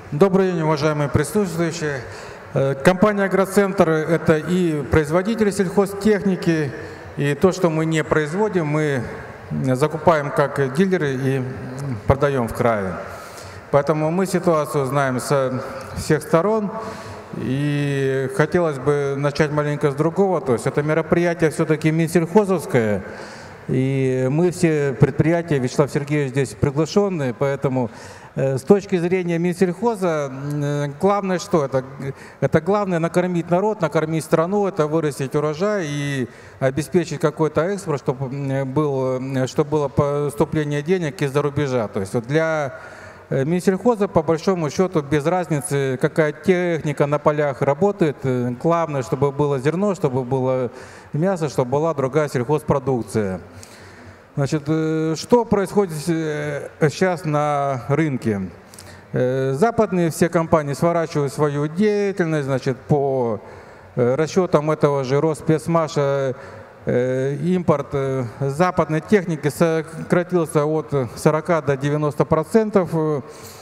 Добрый день, уважаемые присутствующие. Компания «Агроцентр» — это и производители сельхозтехники, и то, что мы не производим, мы закупаем как дилеры и продаем в крае. Поэтому мы ситуацию знаем со всех сторон. И хотелось бы начать маленько с другого. То есть это мероприятие все-таки минсельхозовское. И мы все предприятия, Вячеслав Сергеевич здесь приглашенные, поэтому с точки зрения Минсельхоза, главное что? Это главное накормить народ, накормить страну, это вырастить урожай и обеспечить какой-то экспорт, чтобы было поступление денег из-за рубежа. То есть вот для Минсельхоза, по большому счету, без разницы, какая техника на полях работает. Главное, чтобы было зерно, чтобы было мясо, чтобы была другая сельхозпродукция. Значит, что происходит сейчас на рынке? Западные все компании сворачивают свою деятельность, значит, по расчетам этого же Росспецмаша, импорт западной техники сократился от 40 до 90%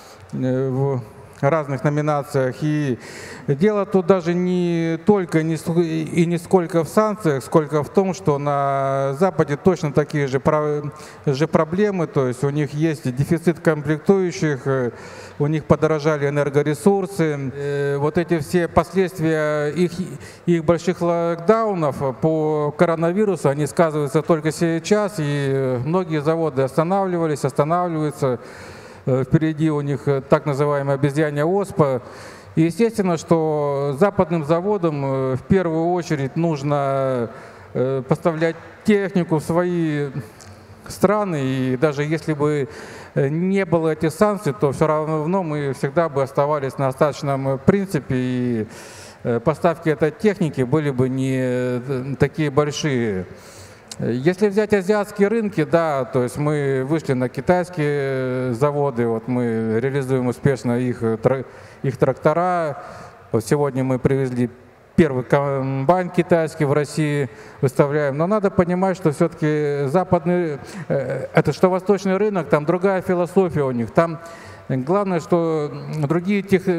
в разных номинациях. И дело тут даже не только и не сколько в санкциях, сколько в том, что на Западе точно такие же проблемы. То есть у них есть дефицит комплектующих, у них подорожали энергоресурсы. Вот эти все последствия их больших локдаунов по коронавирусу, они сказываются только сейчас, и многие заводы останавливаются. Впереди у них так называемая обезьянья оспа. И естественно, что западным заводам в первую очередь нужно поставлять технику в свои страны. И даже если бы не было этих санкций, то все равно мы всегда бы оставались на остаточном принципе. И поставки этой техники были бы не такие большие. Если взять азиатские рынки, да, то есть мы вышли на китайские заводы, вот мы реализуем успешно их трактора. Вот сегодня мы привезли первый комбайн китайский в России, выставляем. Но надо понимать, что все-таки западный, это что восточный рынок, там другая философия у них. Там главное, что другие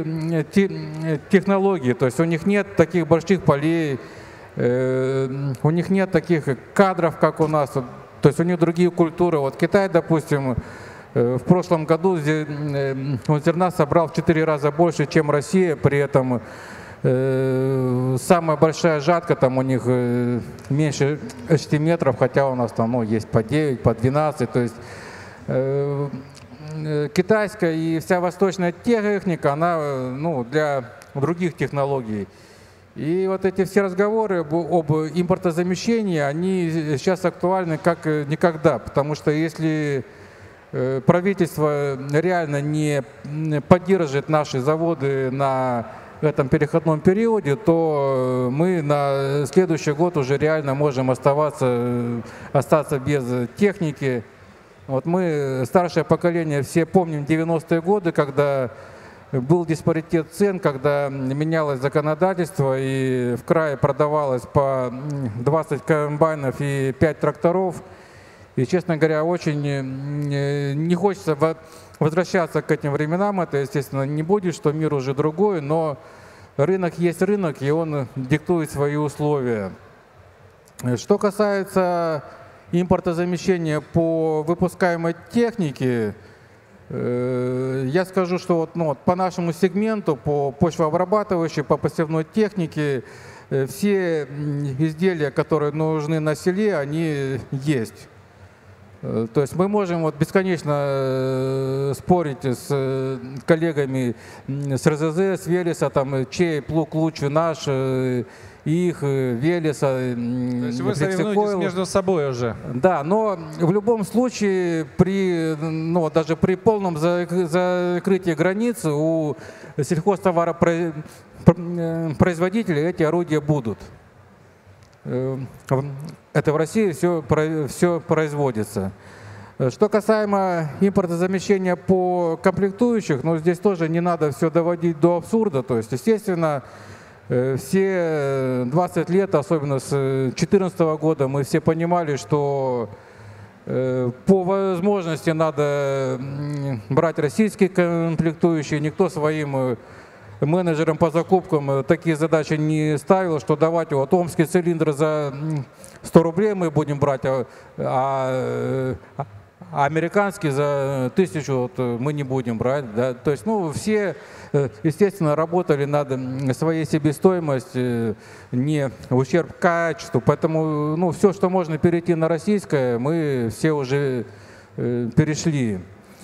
технологии, то есть у них нет таких больших полей, у них нет таких кадров, как у нас, то есть у них другие культуры. Вот Китай, допустим, в прошлом году зерна собрал в 4 раза больше, чем Россия, при этом самая большая жатка там у них меньше 6 метров, хотя у нас там есть по 9, по 12, то есть китайская и вся восточная техника, она для других технологий. И вот эти все разговоры об импортозамещении, они сейчас актуальны как никогда, потому что если правительство реально не поддержит наши заводы на этом переходном периоде, то мы на следующий год уже реально можем остаться без техники. Вот мы, старшее поколение, все помним 90-е годы, когда был диспаритет цен, когда менялось законодательство, и в крае продавалось по 20 комбайнов и 5 тракторов. И, честно говоря, очень не хочется возвращаться к этим временам. Это, естественно, не будет, что мир уже другой, но рынок есть рынок, и он диктует свои условия. Что касается импортозамещения по выпускаемой технике, я скажу, что по нашему сегменту, по почвообрабатывающей, по посевной технике, все изделия, которые нужны на селе, они есть. То есть мы можем бесконечно спорить с коллегами с РЗЗ, с Велеса, чей плуг лучше наш, их, Велеса. То есть вы соревнуетесь между собой уже? Да, но в любом случае, даже при полном закрытии границ у сельхозтоваропроизводителей эти орудия будут. Это в России все производится. Что касаемо импортозамещения по комплектующих, здесь тоже не надо все доводить до абсурда. То есть, естественно, все 20 лет, особенно с 2014 года, мы все понимали, что По возможности надо брать российские комплектующие. Никто своим менеджерам по закупкам такие задачи не ставил, что давайте вот омский цилиндр за 100 рублей мы будем брать, а американский за 1000 вот мы не будем брать. Да? То есть, ну, все, естественно, работали над своей себестоимостью, не в ущерб качеству. Поэтому, ну, все, что можно перейти на российское, мы все уже перешли.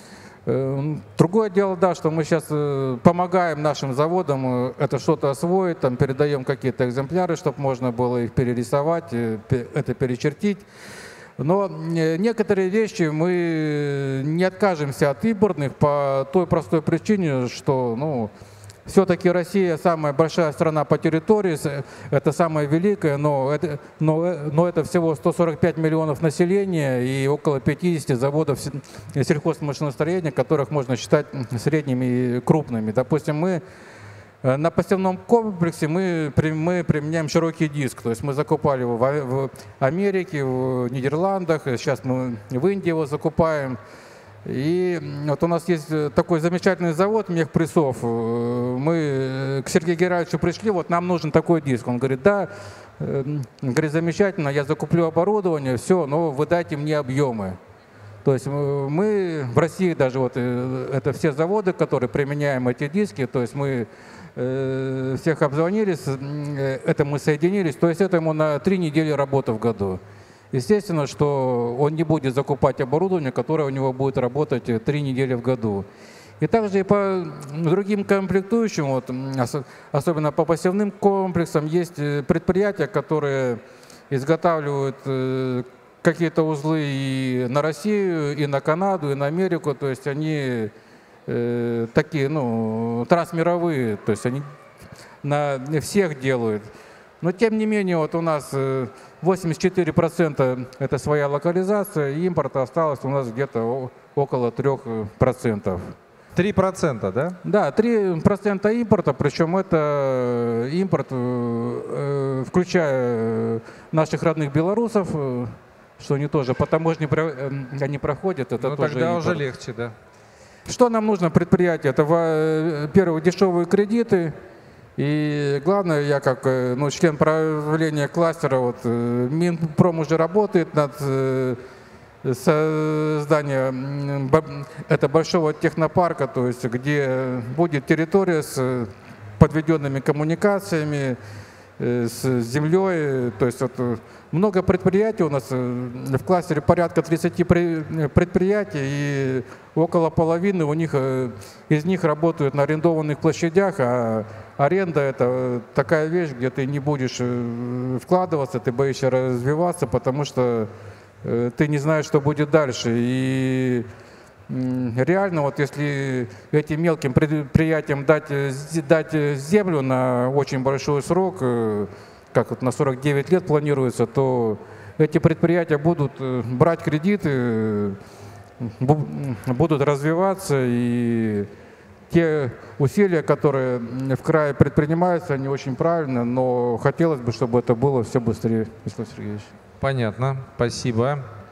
Другое дело, да, что мы сейчас помогаем нашим заводам это что-то освоить, там, передаем какие-то экземпляры, чтобы можно было их перерисовать, это перечертить. Но некоторые вещи мы не откажемся от импортных по той простой причине, что, ну, все-таки Россия самая большая страна по территории, это самая великая, но это всего 145 миллионов населения и около 50 заводов сельхозмашиностроения, которых можно считать средними и крупными. Допустим, мы на посевном комплексе мы применяем широкий диск, то есть мы закупали его в Америке, в Нидерландах, сейчас мы в Индии его закупаем. И вот у нас есть такой замечательный завод мехпрессов. Мы к Сергею Геральевичу пришли, вот нам нужен такой диск. Он говорит, да, говорит, замечательно, я закуплю оборудование, все, но вы дайте мне объемы. То есть мы в России даже вот это все заводы, которые применяем эти диски, то есть мы всех обзвонились, это мы соединились, то есть это ему на 3 недели работы в году. Естественно, что он не будет закупать оборудование, которое у него будет работать 3 недели в году. И также и по другим комплектующим, вот, особенно по посевным комплексам, есть предприятия, которые изготавливают какие-то узлы и на Россию, и на Канаду, и на Америку. То есть они такие, ну, трансмировые, то есть они на всех делают. Но тем не менее, вот у нас 84% это своя локализация, и импорта осталось у нас где-то около 3%. 3%, да? Да, 3% импорта, причем это импорт, включая наших родных белорусов, что они тоже по таможне они проходят. Это ну, тоже тогда импорт. уже легче, да. Что нам нужно предприятие? Это, во-первых, дешевые кредиты. И главное, я как член правления кластера, вот, Минпром уже работает над созданием большого технопарка, то есть где будет территория с подведенными коммуникациями, с землей. То есть вот, много предприятий у нас, в кластере порядка 30 предприятий, и около половины из них работают на арендованных площадях, а аренда – это такая вещь, где ты не будешь вкладываться, ты боишься развиваться, потому что ты не знаешь, что будет дальше. И реально, вот если этим мелким предприятиям дать землю на очень большой срок, как вот на 49 лет планируется, то эти предприятия будут брать кредиты, будут развиваться, и те усилия, которые в крае предпринимаются, они очень правильные, но хотелось бы, чтобы это было все быстрее, Вячеслав Сергеевич. Понятно, спасибо.